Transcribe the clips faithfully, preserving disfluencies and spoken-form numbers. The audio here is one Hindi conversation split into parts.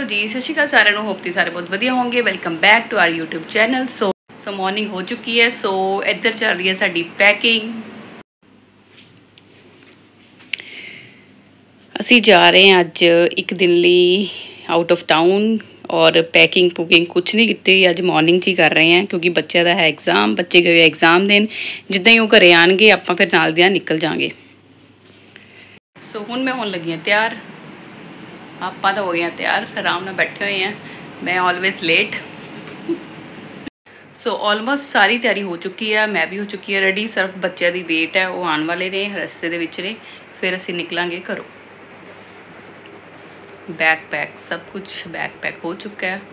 जी, सत श्री अकाल सारिਆਂ ਨੂੰ। होप तुसीं सारे बहुत वधिया होंगे। Welcome back to our YouTube channel. So so morning हो चुकी है। सो इधर चल रही है साडी पैकिंग। असी जा रहे हैं अज एक दिन लिए आउट ऑफ टाउन और पैकिंग पुकिंग कुछ नहीं की अज मॉर्निंग च ही कर रहे हैं क्योंकि बच्चे का है एग्जाम। बच्चे गए एग्जाम देन, जिद्दां ही वो घरे आएंगे आपां फिर नाल दियां निकल जाएंगे। सो हुण मैं होने लगी हाँ तैयार। आपां तो हो गए तैयार, आराम नाल बैठे हुए हैं। मैं ऑलवेज लेट। सो ऑलमोस्ट सारी तैयारी हो चुकी है, मैं भी हो चुकी है रेडी। सिर्फ बच्चों की वेट है, वो आने वाले ने रस्ते दे विच ने, फिर असीं निकलांगे घरों। बैग पैक सब कुछ बैग पैक हो चुका है।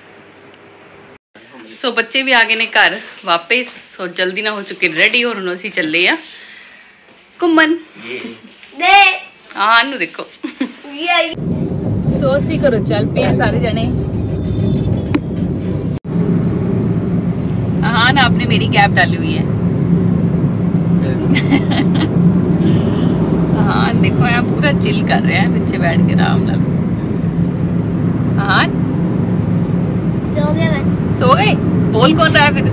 सो so, बच्चे भी आ गए ने घर वापस और जल्दी ना हो चुके रेडी। और हुण असीं चले आ घुम्मन। हाँ नू देखो। सो असीं घरों चल पे सारे जने। हाँ ना, आपने मेरी कैब डाली हुई है। हाँ देखो यहाँ पूरा चिल कर रहे हैं पीछे बैठ के आराम नाल। हाँ सो गए मैं। सो गए? बोल कौन रहा है फिर?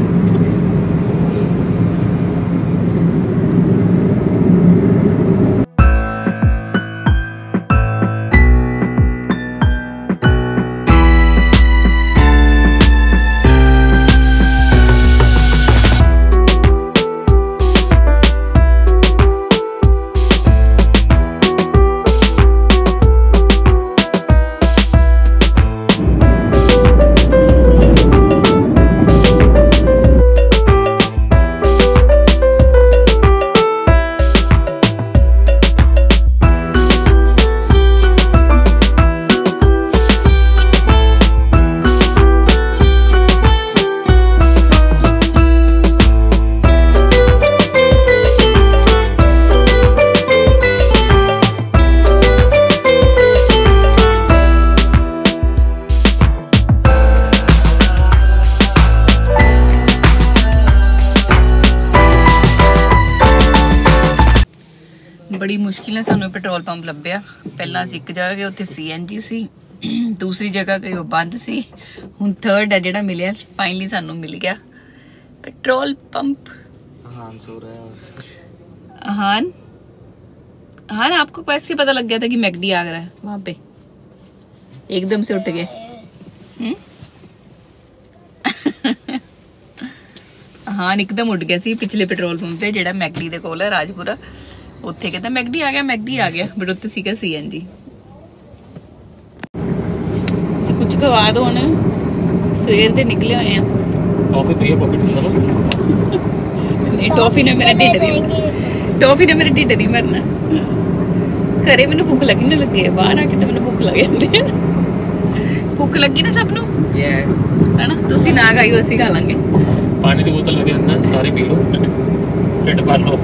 बड़ी मुश्किल ने सानू पेट्रोल पंप लभ्या। पहला असीं एक जगह गए, उत्थे सी एन जी सी। दूसरी जगह गई वो बंद सी। हुण थर्ड है जेड़ा मिलिया, फाइनली सानू मिल गया पेट्रोल पंप। हान सो रहा है। हान हान आपको कैसे पता लग गया था कि मैकडी आ रहा है वहां पे? एकदम से उठ गए। हान एकदम उठ गया सी पिछले पेट्रोल पंप पे जेड़ा मैकडी दे कोल है राजपुरा। उत्थे कहता मैकडी आ गया मैकडी आ गया, बट उत्थे सीगा सी एन जी। तो कुछ खवा दो हुण, सवेर दे निकले हुए हैं। टॉफी पई है पॉकेट में। नहीं टॉफी ने मेरा ढिड नहीं टॉफी ने मेरा ढिड नहीं भरना। घरे मैनू भुख लगी ना लगे, बाहर आके तो मैनू भुख लग जाती है। भुख लगी ना सबनू? यस है ना। तुसीं ना खाइयो, असीं खा लांगे। पानी की बोतल लगे अंदर, सारे पी लो, ढिड भर लो।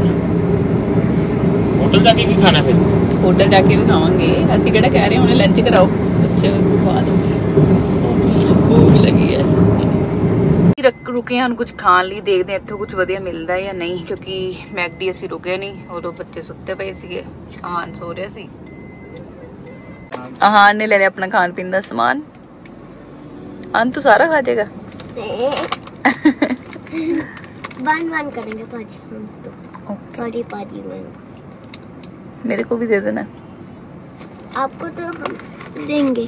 होटल जाके भी खाना, फिर होटल जाके भी खावांगे। असि केड़ा कह रहे हैं उन्हें लंच कराओ, बच्चे खवा दो प्लीज, भूख लगी है। रुके हैं कुछ खान लिए, देखते हैं इत्थों कुछ वधिया मिलता है या नहीं, क्योंकि मैकडी असी रुके नहीं और बच्चे सुते पे सीगे। आहान सो रहा सी। आहान ने ले लिया अपना खान पीन का समान। आहान तू सारा खा जाएगा? वन वन करेंगे पाजी हम तो। सॉरी पाजी में मेरे को भी दे देना। आपको तो हम देंगे।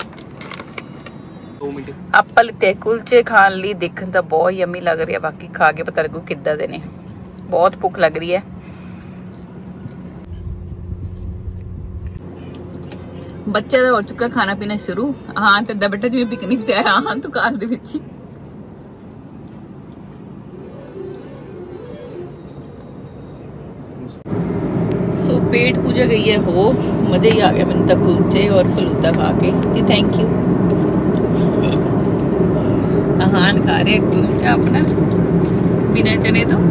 ਆਪਾਂ ਲਿੱਤੇ ਕੁਲਚੇ ਖਾਣ ਲਈ। ਦੇਖਣ ਤਾਂ ਬਹੁਤ ਯਮੀ ਲੱਗ ਰਿਹਾ, ਬਾਕੀ ਖਾ ਕੇ ਪਤਾ ਲੱਗੂ ਕਿੱਦਾਂ ਦੇ ਨੇ। ਬਹੁਤ ਭੁੱਖ ਲੱਗ ਰਹੀ ਹੈ। ਬੱਚੇ ਦਾ ਹੋ ਚੁੱਕਾ ਖਾਣਾ ਪੀਣਾ ਸ਼ੁਰੂ। ਹਾਂ ਤੇ ਦਾ ਬੇਟਾ ਜਿਵੇਂ ਪਿਕਨਿਕ ਤੇ ਆਇਆ। ਹਾਂ ਤੂੰ ਕਾਰ ਦੇ ਵਿੱਚ ਹੀ। सो पेट पूजा गई है हो, मजे ही आ गया मैंने तो कुलचे और फलूदा खा के जी। Thank you. आहान खा रहे कुलचा अपना बिना चने तो।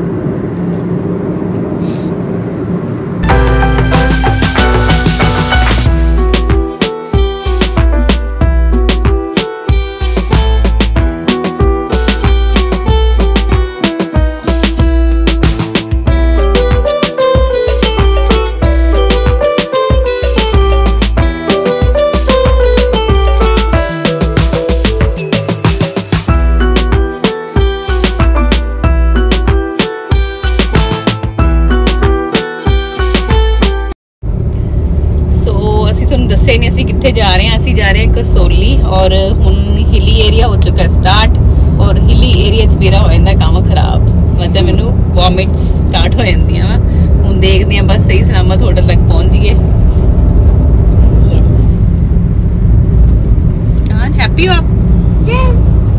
दस्या नहीं असी कित्थे जा रहे हैं। असी जा रहे हैं कसोली और हुण हिली एरिया हो चुका स्टार्ट और हिली एरिया च मेरा हो जाता काम खराब, मतलब मैनू वॉमिट्स स्टार्ट हो जांदियां वा। हुण देखदे हां बस सही सलामत होटल तक पहुंच जाइए। यस हां हैप्पी हो आप? यस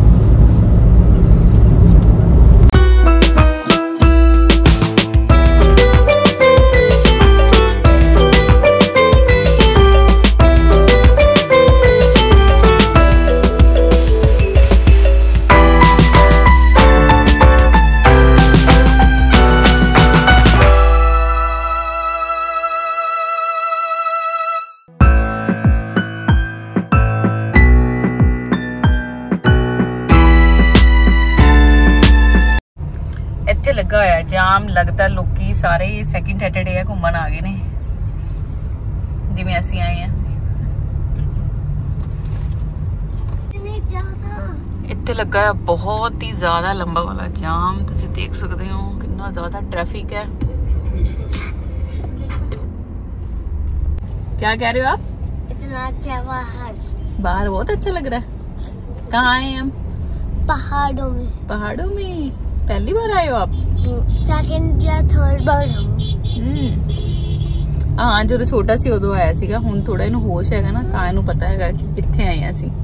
ਇੱਥੇ ਲੱਗਾ ਹੋਇਆ ਜਾਮ, ਲੱਗਦਾ ਲੋਕੀ ਸਾਰੇ ਸੈਕਿੰਡ ਸੈਟਰਡੇ ਆ ਘੁੰਮਣ ਆ ਗਏ ਨੇ ਜਿਵੇਂ ਅਸੀਂ ਆਏ ਆ। ਇੱਥੇ ਲੱਗਾ ਹੈ ਬਹੁਤ ਹੀ ਜ਼ਿਆਦਾ ਲੰਬਾ ਵਾਲਾ ਜਾਮ, ਤੁਸੀਂ ਦੇਖ ਸਕਦੇ ਹੋ ਕਿੰਨਾ ਜ਼ਿਆਦਾ ट्रैफिक है। क्या कह रहे हो आप? इतना अच्छा बाहर बाहर बहुत अच्छा लग रहा है। कहाँ आए हम? पहाड़ों में। पहाड़ों में पहली बार आए हो आप? सेकंड या थर्ड बार हम्म हाँ जो छोटा सी उदों आया सीगा, हुण थोड़ा इनू होश हैगा ना तां इनू पता हैगा कि कित्थे आए हैं असीं।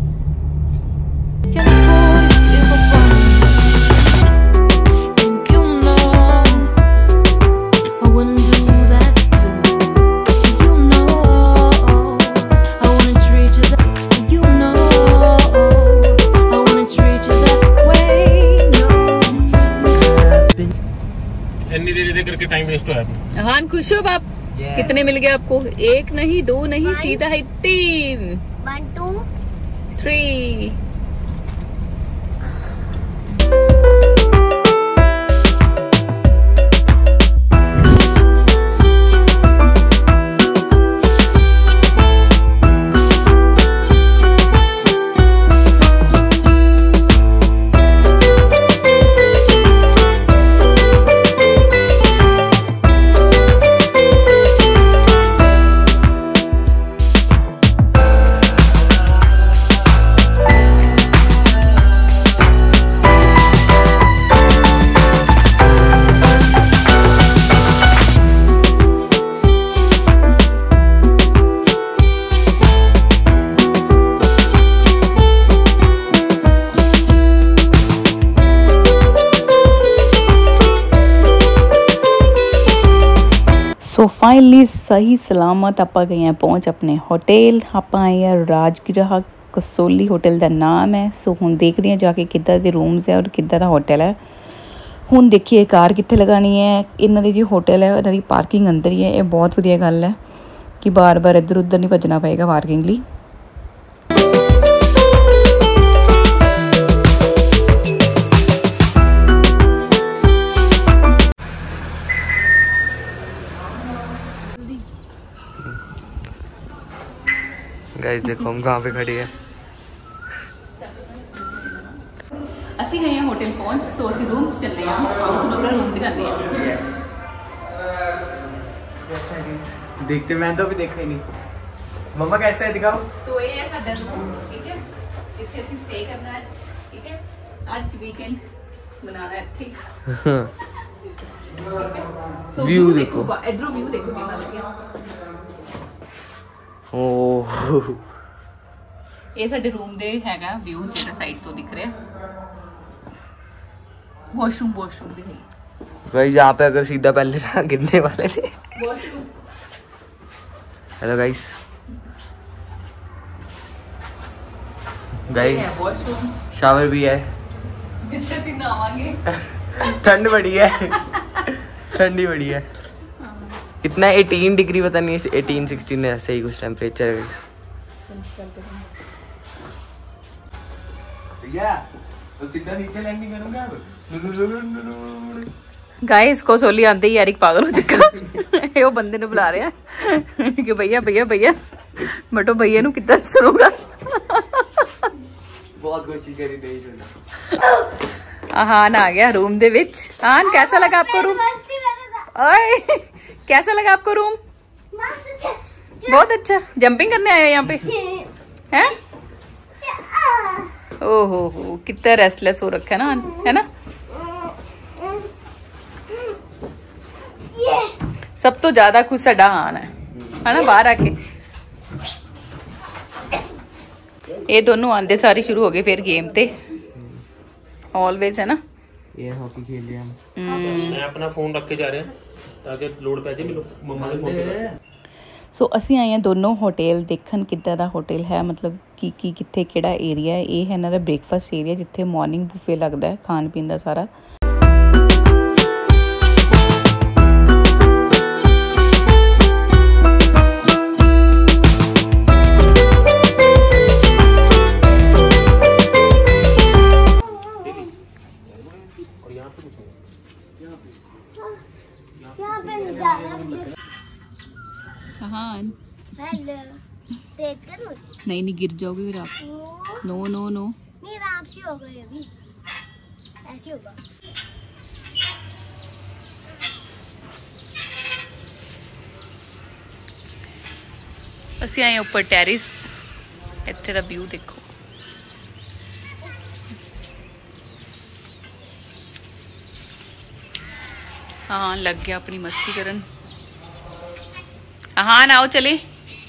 करके टाइम वेस्ट हुआ है। हाँ खुश हो आप? yeah. कितने मिल गए आपको? एक नहीं दो नहीं One. सीधा है तीन। One two three. So finally सही सलामत आप गए हैं पहुँच अपने होटल। आप आए हैं राजगिरा कसोली होटल का नाम है। सो हुण देखते हैं जाके किद्दां दे रूम्स है और किद्दां दा होटल है। हुण देखिए कार कित्थे लगानी है। इन्हां दी जो होटल है इन्हां दी पार्किंग अंदर ही है। ये बहुत वधिया गल है कि बार बार इधर उधर नहीं भजना पेगा पार्किंग लई। गाइस देखो हम कहाँ पे खड़ी है। ਅਸੀਂ ਗਏ ਹਾਂ ਹੋਟਲ ਪਹੁੰਚ। ਸੋ ਅਸੀਂ रूम च चले हैं। आओ ਤੁਹਾਨੂੰ अपना रूम दिखाते हैं। यस देखते मैं तो अभी देखा ही नहीं। मम्मा कैसा है दिखाओ। सो ये है साडा रूम, ठीक है। ਇੱਥੇ ਅਸੀਂ स्टे करना आज, ठीक है। आज वीकेंड बनाना है ਇੱਥੇ। सो व्यू देखो, इधरों व्यू देखो कितना अच्छा। ओह ਇਹ ਸਾਡੇ रूम ਦੇ ਹੈਗਾ व्यू ਜਿਹੜਾ ਸਾਈਡ ਤੋਂ ਦਿਖ ਰਿਹਾ। वॉशरूम वॉशरूम भी है गाइस। यहाँ पे अगर सीधा पहले ना गिरने वाले थे। Washroom. Hello guys. Guys washroom shower भी है। जितने सी नहावांगे। ठंड बड़ी है। ठंडी बड़ी है। कितना अठारह डिग्री पता नहीं है, अठारह सोलह ऐसे ही कुछ टेम्परेचर है गाइस। भैया तो सीधा नीचे लैंडिंग करूंगा अब। गाइस कसौली आते ही यारिक पागल हो चुका। ये वो बंदे ने बुला रहे हैं कि भैया भैया भैया बटो भैया नु कितना सुनूंगा। बहुत कोशिश करी नहीं सुना। आहान आ गया रूम दे विच। आहान कैसा लगा आपको रूम? ओए कैसा लगा आपको रूम? बहुत अच्छा जंपिंग करने आया यहाँ पे हैं? ओहो हो कितना रेस्टलेस हो रखा है ना, है ना? सब तो ज्यादा खुश साडा हान है है ना बाहर आके। ये दोनों आंदे सारी शुरू हो गए फिर गेम ते ऑलवेज, है ना? ये हॉकी खेल लिया हम। मैं अपना फोन रख के जा रहे हैं ताकि लोड पै जाए मम्मा के फोन पे। सो ਅਸੀਂ ਆਏ ਹਾਂ ਦੋਨੋਂ ਹੋਟਲ ਦੇਖਣ ਕਿੱਦਾਂ ਦਾ ਹੋਟਲ ਹੈ, ਮਤਲਬ ਕੀ ਕੀ ਕਿੱਥੇ ਕਿਹੜਾ ਏਰੀਆ ਹੈ। ਇਹ ਹੈ ਇਹਨਾਂ ਦਾ ਬ੍ਰੇਕਫਾਸਟ ਏਰੀਆ ਜਿੱਥੇ ਮਾਰਨਿੰਗ ਬੁਫੇ ਲੱਗਦਾ ਹੈ ਖਾਣ ਪੀਣ ਦਾ ਸਾਰਾ। हाँ हेलो, तेज करो। नहीं नहीं गिर जाओगे फिर आप। नो नो नो नहीं, आराम से हो गई अभी, ऐसे होगा। ਅਸੀਂ ਆਏ ਉੱਪਰ ਟੈਰਿਸ, ਇੱਥੇ ਦਾ ਵਿਊ ਦੇਖੋ। हाँ लग गया अपनी मस्ती करन। हाँ ना आओ चले।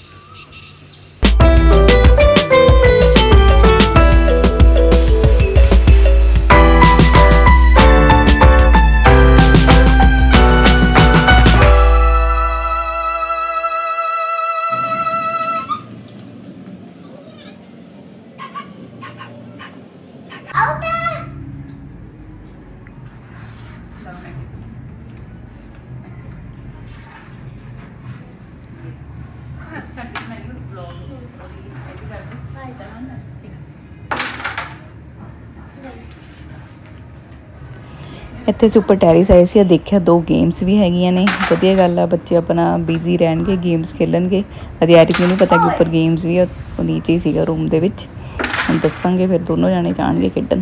ਇੱਥੇ ਅਸੀਂ ਉੱਪਰ ਟੈਰਿਸ ਆਏ ਸੀ, ਦੇਖਿਆ ਦੋ ਗੇਮਸ ਵੀ ਹੈਗੀਆਂ ਨੇ। ਵਧੀਆ ਗੱਲ ਆ, ਬੱਚੇ ਆਪਣਾ ਬਿਜ਼ੀ ਰਹਿਣਗੇ, ਗੇਮਸ ਖੇਲਣਗੇ। ਅਧਿਆਰਿਕ ਨੂੰ ਨਹੀਂ ਪਤਾ ਕਿ ਉੱਪਰ ਗੇਮਸ ਵੀ ਆ, ਉਹ ਨੀਚੇ ਹੀ ਸੀਗਾ ਰੂਮ ਦੇ ਵਿੱਚ। ਹੁਣ ਦੱਸਾਂਗੇ ਫਿਰ ਦੋਨੋਂ ਜਾਣੇ ਜਾਣਗੇ ਖੇਡਣ।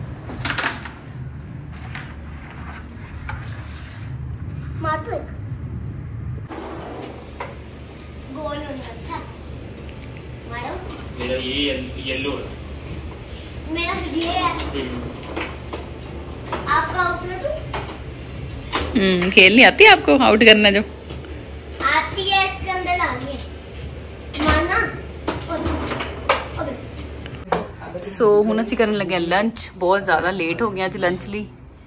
मेरा ये येलो है, मेरा ये है। आपका आउटलेट हम्म खेल नहीं आती आपको आउट करना? जो आती है इसके अंदर डालिए मारना। सो ਹੁਣ ਅਸੀਂ ਕਰਨ ਲੱਗੇ ਲੰਚ। ਬਹੁਤ ਜ਼ਿਆਦਾ ਲੇਟ ਹੋ ਗਏ ਅੱਜ ਲੰਚ ਲਈ।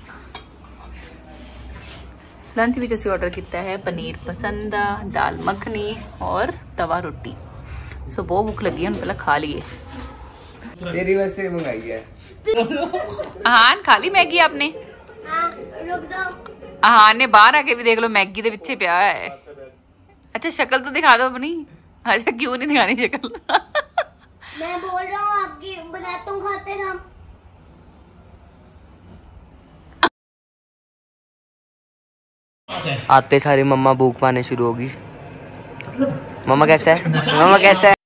लंच ਵਿੱਚ ਅਸੀਂ ਆਰਡਰ ਕੀਤਾ ਹੈ ਪਨੀਰ ਪਸੰਦਾ, दाल मखनी और तवा रोटी। सो बहुत भूख लगी है, हम पहले खा लिए। तेरी वजह से मंगाई है। हाँ खा ली मैगी आपने? हाँ रुक दो। हाँ ने बाहर आके भी देख लो मैगी दे पीछे पिया है। अच्छा शक्ल तो दिखा दो अपनी। अच्छा क्यों नहीं दिखानी शक्ल? मैं बोल रहा हूँ आपकी बनाता हूँ खाते हम। आते सारी मम्मा भूख पाने शुरू होगी। मम्मा कैसा है? मम्मा कैसा है?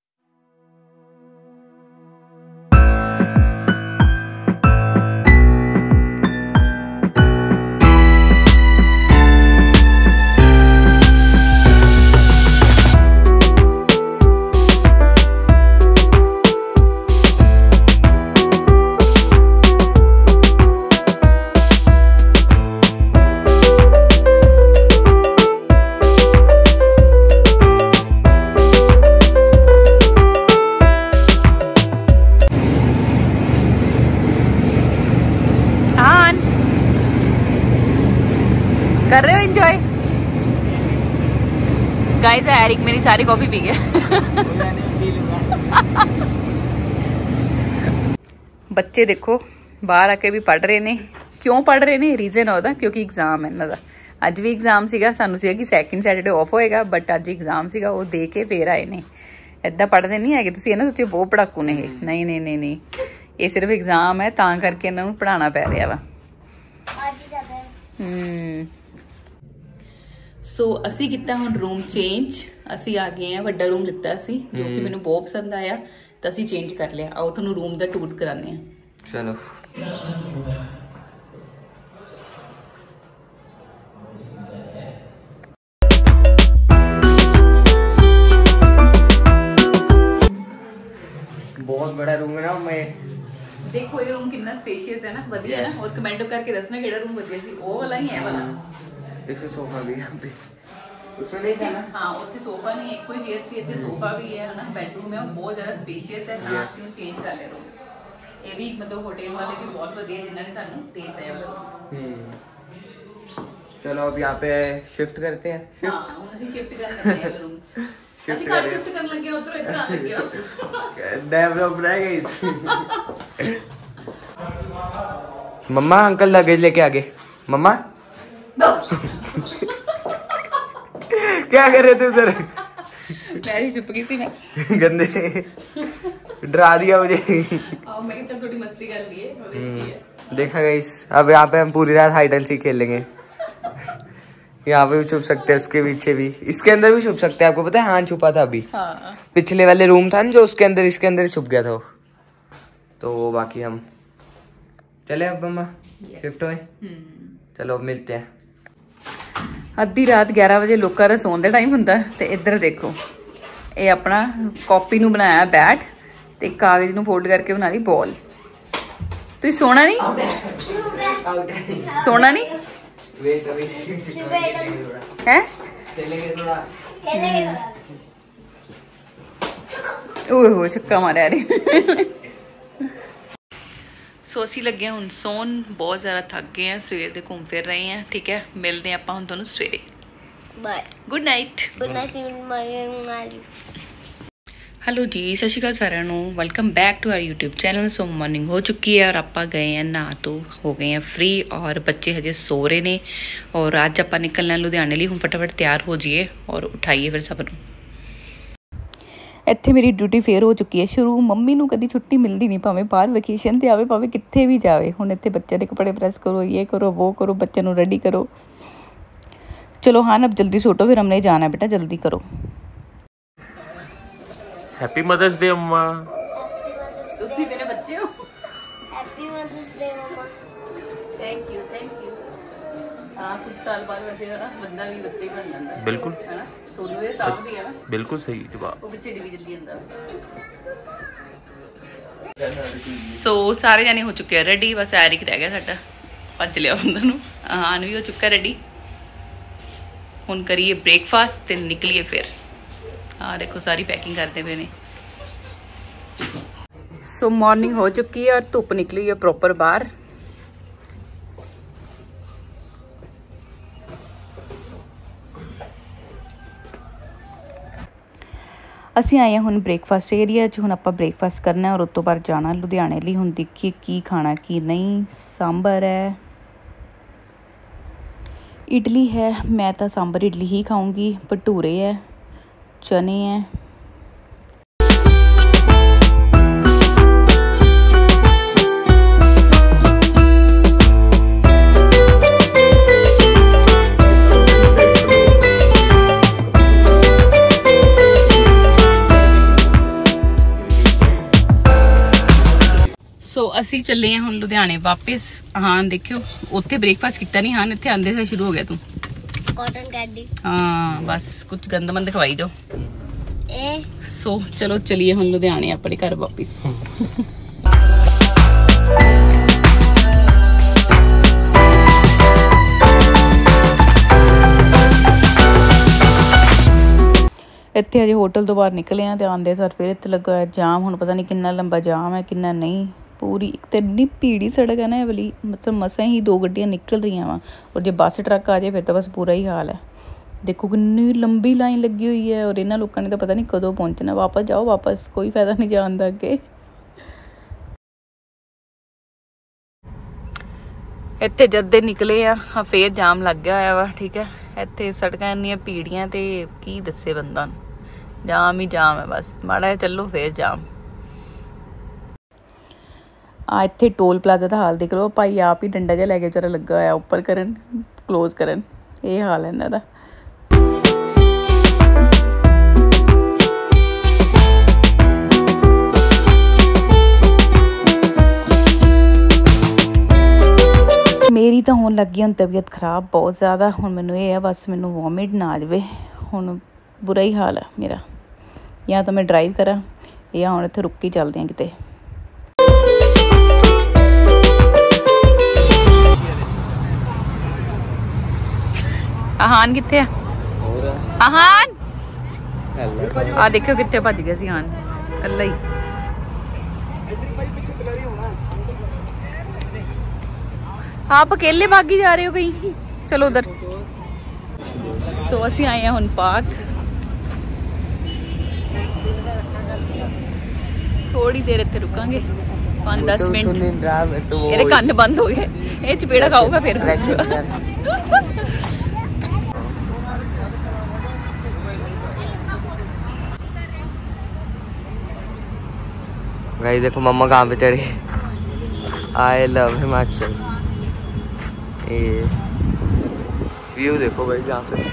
कर रहे हो एंजॉय? गाइस एरिक मेरी सारी कॉफी पी गया। बच्चे देखो बाहर आके भी पढ़ रहे ने। क्यों पढ़ रहे ने? रीजन होता क्योंकि एग्जाम है इन्हां दा। अज भी एग्जाम सीगा, सानू सीगा कि सैकेंड सैटरडे ऑफ होएगा, बट अज एग्जाम सीगा, वो दे के फिर आए ने। इदां पढ़दे नहीं है तुसीं ना सोचे बहुत पढ़ाकू ने। नहीं नहीं नहीं नहीं, ये सिर्फ एग्जाम है, तां करके इन्हां नूं पढ़ाना पै रिहा वा। हम्म सो असी किता हुण रूम चेंज। असी आ गए हैं, वड्डा रूम लिता सी जो कि मैनूं बहुत पसंद आया, तो असी चेंज कर लिया। आओ तुहानूं रूम दा टूर कराने हैं। चलो बहुत बड़ा रूम है ना। मैं देखो ये रूम कितना स्पेशियस है ना, बढ़िया है ना। और कमेंट करके दसना केड़ा रूम बढ़िया सी, ओ वाला ही है वाला। इसमें सोफा भी है यहाँ पे, उसमें नहीं था ना। हाँ उत्थे सोफा नहीं, एक कोई चेयर सी, इत्थे सोफा भी है ना। बेडरूम है बहुत ज्यादा स्पेशियस है ना, क्यों चेंज कर ले रूम। ये भी मतलब होटल वाले भी बहुत बढ़िया जिन्होंने सानू देता है वाला। हम्म चलो अब यहाँ पे शिफ्ट करते हैं। हां हम ਅਸੀਂ शिफ्ट करने लगे हैं रूम च। ਅਸੀਂ कार शिफ्ट करने लगे उधर इधर आ लगे हो। डेवलप रह गई। मम्मा अंकल लगेज लेके आ गए। मम्मा क्या कर रहे थे उधर? मैं ही चुप गई सी ना। गंदे डरा दिया मुझे। आओ मैं चल थोड़ी मस्ती कर लिए और इसकी है। देखा गाइस, अब यहाँ पे हम पूरी रात हाइड एंड सीक खेलेंगे। यहाँ पे भी छुप सकते हैं, उसके पीछे भी, इसके अंदर भी छुप सकते हैं। आपको पता है हान छुपा था अभी। हाँ। पिछले वाले रूम था ना जो, उसके अंदर इसके अंदर छुप गया था वो। तो वो बाकी हम चले अब मम्मा शिफ्ट हुए। चलो अब मिलते हैं। ਅੱਧੀ ਰਾਤ ਗਿਆਰਾਂ ਵਜੇ ਲੋਕਾਂ ਦਾ ਸੌਣ ਦਾ ਟਾਈਮ ਹੁੰਦਾ ਤੇ ਇੱਧਰ ਦੇਖੋ ਇਹ ਆਪਣਾ ਕਾਪੀ ਨੂੰ ਬਣਾਇਆ ਬੈਟ ਤੇ ਕਾਗਜ਼ ਨੂੰ ਫੋਲਡ ਕਰਕੇ ਬਣਾ ਲਈ ਬਾਲ। ਤੁਸੀਂ ਸੋਣਾ ਨਹੀਂ? ਸੋਣਾ ਨਹੀਂ ਹੈ? ਓਏ ਹੋ ਛੱਕਾ ਮਾਰਿਆ ਰੇ। ਸੋ ਅਸੀਂ ਲੱਗੇ ਹੁਣ ਸੌਣ, ਬਹੁਤ ਜ਼ਿਆਦਾ ਥੱਕ ਗਏ ਆ, ਸਵੇਰ ਦੇ ਘੁੰਮ ਫਿਰ ਰਹੇ ਆ। ਠੀਕ ਹੈ, ਮਿਲਦੇ ਆ ਆਪਾਂ ਹੁਣ ਤੁਹਾਨੂੰ ਸਵੇਰੇ। Bye, good night. Good night ਮਾਰੀ। हेलो जी, सत श्री अकाल सारिਆਂ ਨੂੰ, welcome back to our YouTube channel. So morning हो चुकी है और आप गए हैं नहा तो हो गए हैं फ्री और बच्चे हजे सो रहे ने और अज आप निकलना लुधियाने लिए। हम फटाफट तैयार हो जाइए और उठाइए फिर सब नूं। ਇੱਥੇ ਮੇਰੀ ਡਿਊਟੀ ਫੇਰ ਹੋ ਚੁੱਕੀ ਹੈ ਸ਼ੁਰੂ। ਮੰਮੀ ਨੂੰ ਕਦੀ ਛੁੱਟੀ ਮਿਲਦੀ ਨਹੀਂ, ਭਾਵੇਂ ਬਾਹਰ ਵੈਕੇਸ਼ਨ ਤੇ ਆਵੇ, ਭਾਵੇਂ ਕਿੱਥੇ ਵੀ ਜਾਵੇ। ਹੁਣ ਇੱਥੇ ਬੱਚਿਆਂ ਦੇ ਕੱਪੜੇ ਪ੍ਰੈਸ ਕਰੋ, ਇਹ ਕਰੋ, वो करो, बच्चों ਨੂੰ रेडी करो। चलो हाँ अब जल्दी सोटो, फिर हमने जाना है बेटा, जल्दी करो। हैप्पी मदर्स डे अम्मा। ਤੁਸੀਂ ਮੇਰੇ ਬੱਚੇ ਹੋ। हैप्पी मदर्स डे मम्मा। Thank you thank you. हाँ कुछ साल बाद वैसे है ना बंदा भी बच्चे ही बन जाता है। बिल्कुल है ना, दोनों ये साथ ही है ना। बिल्कुल सही जवाब। वो बच्चे भी जल्दी अंदर। सो सारे जाने हो चुके हैं रेडी, बस एरिक रह गया साडा भज लिया बंदा नूं। आन भी हो चुका रेडी। हुण करिए ब्रेकफास्ट ते निकलिए फिर। हाँ देखो सारी पैकिंग करते पे ने। सो मॉर्निंग हो चुकी है और धुप निकली है प्रॉपर बाहर। ਅਸੀਂ ਆਏ ਹਾਂ ਹੁਣ ਬ੍ਰੇਕਫਾਸਟ ਏਰੀਆ 'ਚ। ਹੁਣ ਆਪਾਂ ਬ੍ਰੇਕਫਾਸਟ ਕਰਨਾ ਔਰ ਉਸ ਤੋਂ ਬਾਅਦ ਜਾਣਾ ਲੁਧਿਆਣੇ ਲਈ। ਹੁਣ ਦੇਖੀਏ ਕੀ ਖਾਣਾ ਕੀ ਨਹੀਂ। सांबर है, इडली है, मैं तो सांबर इडली ही खाऊंगी। भटूरे है, चने हैं। सो असी चले हैं हुण लुधियाने वापस। हाँ देखियो उत्थे ब्रेकफास्ट किया नहीं, हाँ इत्थे आंदे से शुरू हो गया तू कॉटन कैंडी। हाँ बस कुछ गंद मंद खवाई जाओ। ए सो चलो चलिए हुण लुधियाने अपने घर वापस। ਇੱਥੇ ਅਜੇ ਹੋਟਲ ਤੋਂ ਬਾਹਰ ਨਿਕਲੇ ਆ ਤੇ ਆਂਦੇ ਸਰ ਫਿਰ ਇੱਥੇ ਲੱਗਾ ਹੋਇਆ ਜਾਮ। ਹੁਣ ਪਤਾ ਨਹੀਂ ਕਿੰਨਾ ਲੰਬਾ ਜਾਮ ਹੈ ਕਿੰਨਾ ਨਹੀਂ। पूरी एक तो इन्नी भीड़ी सड़क है ना ये वाली, मतलब मसा ही दो गड्डियां निकल रही हैं वहाँ। और जो बस ट्रक आ जाए फिर तो बस पूरा ही हाल है। देखो कितनी लंबी लाइन लगी हुई है और इन्होंने लोगों ने तो पता नहीं कदों पहुँचना। वापस जाओ वापस, कोई फायदा नहीं जान का अगे। ਇੱਥੇ ਜਦ ਦੇ ਨਿਕਲੇ ਆ ਫੇਰ ਜਾਮ ਲੱਗ ਗਿਆ ਹੋਇਆ ਵਾ। ਠੀਕ ਹੈ, ਇੱਥੇ ਸੜਕਾਂ ਇੰਨੀਆਂ ਭੀੜੀਆਂ ਤੇ ਕੀ ਦੱਸੇ ਬੰਦਾ, ਜਾਮ ਹੀ ਜਾਮ ਹੈ ਬਸ। ਮਾੜਾ ਜਿਹਾ ਚੱਲੋ ਫੇਰ ਜਾਮ। ਆ ਇੱਥੇ ਟੋਲ ਪਲਾਜ਼ਾ ਦਾ ਹਾਲ ਦੇਖ ਲਓ, ਭਾਈ ਆਪ ਹੀ ਡੰਡਾ ਜਿਹਾ ਲੈ ਕੇ ਵਿਚਾਰਾ ਲੱਗਾ ਹੋਇਆ ਉੱਪਰ ਕਰਨ, ਕਲੋਜ਼ ਕਰਨ। ਇਹ ਹਾਲ ਹੈ ਇਹਨਾਂ ਦਾ। मेरी तो होने लगी हुण तबीयत खराब बहुत ज़्यादा। हुण मैनूं ये है बस मैनूं वॉमिट ना आ जाए। हुण बुरा ही हाल है मेरा, या तो मैं ड्राइव करा या हुण इत्थे रुक के चलदे हां किते। आहान किथे है? आहान आ देखियो किथे भज गया सी आहान कल्ला ही। आप अकेले भागी जा रहे हो कहीं? चलो उधर। सो असी आए हैं हुन पार्क। थोड़ी देर इत्थे रुकांगे पाँच दस मिनट। मेरे कान बंद हो गए। ये चपेड़ा खाऊगा फिर। गाइस देखो मम्मा कहाँ पे चढ़ी। I love Himachal. ये व्यू देखो गाइस यहाँ से।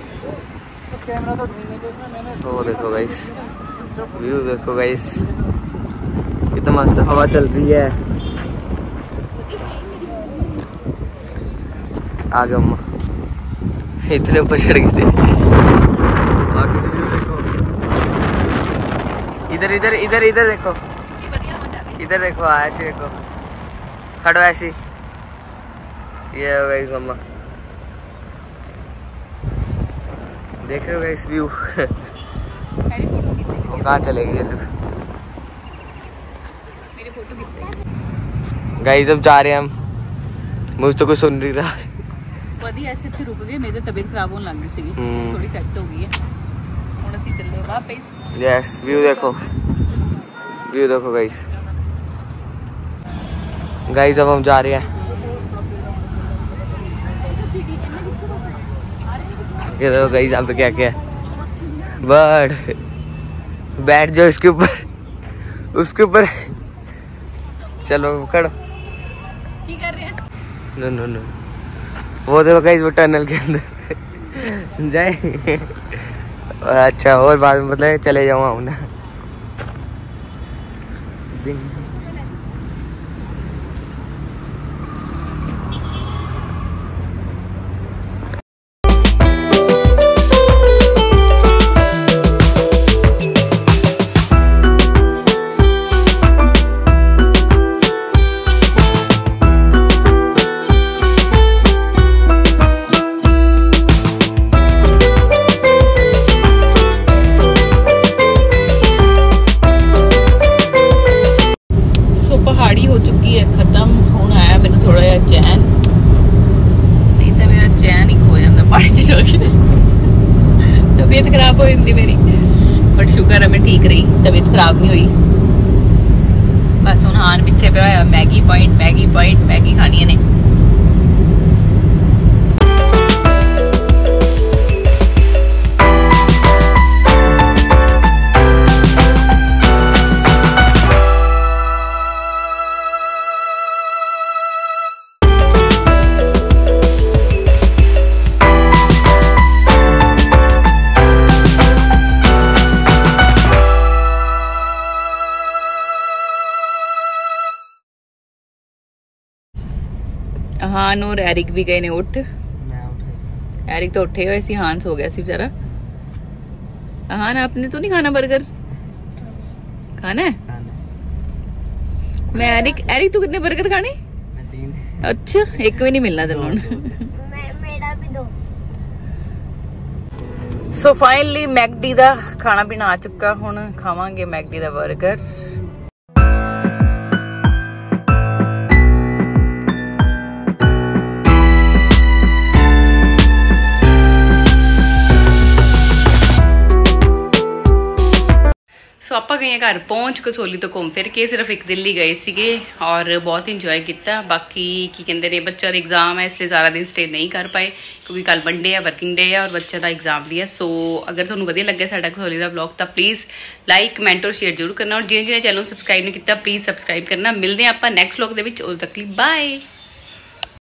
तो देखो गाइस व्यू देखो गाइस कितना मस्त हवा चल रही है। आगे अम्मा इतने ऊपर चढ़ गए थे। और किसी व्यू देखो इधर इधर इधर इधर देखो इधर देखो ऐसे देखो खड़ो ऐसी। ये हो गई मम्मा देख रहे हो इस व्यू। वो कहाँ चलेगी ये लोग। गाइस अब जा रहे हैं हम। मुझे तो कुछ सुन नहीं रहा। वधी ऐसे थे रुक गए। मेरी तबीयत खराब होने लग गई सी थोड़ी सेट हो गई है हुण असि चले वापस। यस व्यू देखो व्यू देखो गाइस। गाइस अब हम जा रहे हैं। ये देखो गाइस यहाँ पे क्या क्या है। बर्ड बैठ जाओ इसके ऊपर उसके ऊपर। चलो खड़ो। की कर रहे हैं? नो नो नो वो देखो गाइस वो टनल के अंदर जाए। अच्छा और बाद में मतलब चले जाऊँ ना दिन। हो चुकी है खत्म। हुण आया मैनू थोड़ा जिहा चैन। नहीं तो मेरा चैन ही खो जाता पानी च जाके। तबीयत खराब हो जाती मेरी बट शुक्र है मैं ठीक रही तबीयत खराब नहीं हुई। बस हुण हान पिछे पे होया Maggi point Maggi point Maggi खानी है ने। हान और एरिक भी गए ने उठ। एरिक तो उठे हुए सी हान सो गया सी बेचारा। हान आपने तो नहीं खाना बर्गर? खाना है? मैं एरिक एरिक तू कितने बर्गर खाने? अच्छा एक भी नहीं मिलना तेन। मेरा भी दो। सो फाइनली मैकडी दा खाना पीना आ चुका। हुण खावांगे मैकडी दा बर्गर। सो आप गए घर पहुँच कसोली तो घूम फिर के सिर्फ एक दिल्ली गए सीगे और बहुत इंजॉय किया। बाकी की कहते हैं बच्चा का एग्जाम है इसलिए सारा दिन स्टे नहीं कर पाए क्योंकि कल मंडे है वर्किंग डे है और बच्चे का एग्जाम भी है। सो अगर तुहानू वधिया लगे साडा कसोली का ब्लॉग तो प्लीज़ लाइक कमेंट और शेयर जरूर करना और जिन्हें जिन्हें चैनल सबसक्राइब नहीं किया प्लीज़ सबसक्राइब करना। मिलते हैं आप नैक्सट ब्लॉग के उदों तक बाय।